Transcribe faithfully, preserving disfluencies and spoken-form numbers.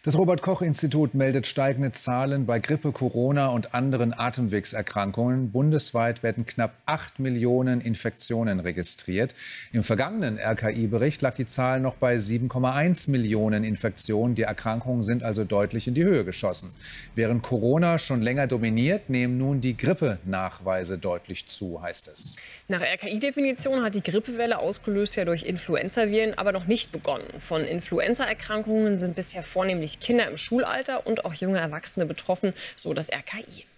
Das Robert-Koch-Institut meldet steigende Zahlen bei Grippe, Corona und anderen Atemwegserkrankungen. Bundesweit werden knapp acht Millionen Infektionen registriert. Im vergangenen R K I-Bericht lag die Zahl noch bei sieben Komma eins Millionen Infektionen. Die Erkrankungen sind also deutlich in die Höhe geschossen. Während Corona schon länger dominiert, nehmen nun die Grippenachweise deutlich zu, heißt es. Nach R K I-Definition hat die Grippewelle, ausgelöst ja durch Influenzaviren, aber noch nicht begonnen. Von Influenzaerkrankungen sind bisher vornehmlich Kinder im Schulalter und auch junge Erwachsene betroffen, so das R K I.